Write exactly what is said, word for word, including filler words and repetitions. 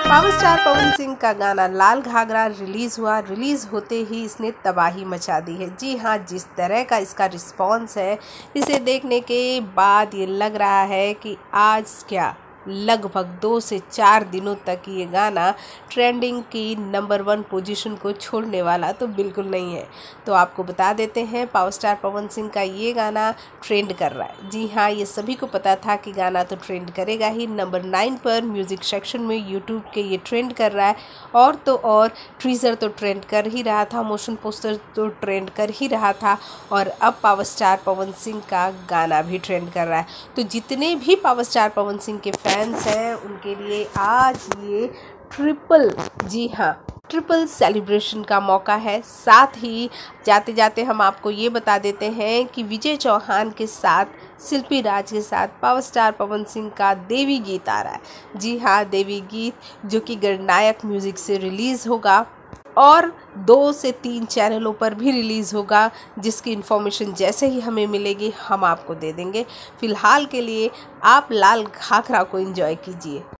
Power star पवन सिंह का गाना Lal Ghaghra release हुआ। रिलीज होते ही इसने तबाही मचा दी है। जी हाँ, जिस तरह का इसका रिस्पॉन्स है, इसे देखने के बाद ये लग रहा है कि आज क्या लगभग दो से चार दिनों तक ये गाना ट्रेंडिंग की नंबर वन पोजीशन को छोड़ने वाला तो बिल्कुल नहीं है। तो आपको बता देते हैं, पावर स्टार पवन सिंह का ये गाना ट्रेंड कर रहा है। जी हाँ, ये सभी को पता था कि गाना तो ट्रेंड करेगा ही। नंबर नाइन पर म्यूज़िक सेक्शन में यूट्यूब के ये ट्रेंड कर रहा है। और तो और ट्रीज़र तो ट्रेंड कर ही रहा था, मोशन पोस्टर तो ट्रेंड कर ही रहा था, और अब पावर स्टार पवन सिंह का गाना भी ट्रेंड कर रहा है। तो जितने भी पावर स्टार पवन सिंह के फैंस हैं, उनके लिए आज ये ट्रिपल, जी हाँ, ट्रिपल सेलिब्रेशन का मौका है। साथ ही जाते जाते हम आपको ये बता देते हैं कि विजय चौहान के साथ, शिल्पी राज के साथ पावर स्टार पवन सिंह का देवी गीत आ रहा है। जी हाँ, देवी गीत जो कि गणनायक म्यूज़िक से रिलीज़ होगा और दो से तीन चैनलों पर भी रिलीज़ होगा, जिसकी इन्फॉर्मेशन जैसे ही हमें मिलेगी हम आपको दे देंगे। फ़िलहाल के लिए आप लाल घाघरा को एंजॉय कीजिए।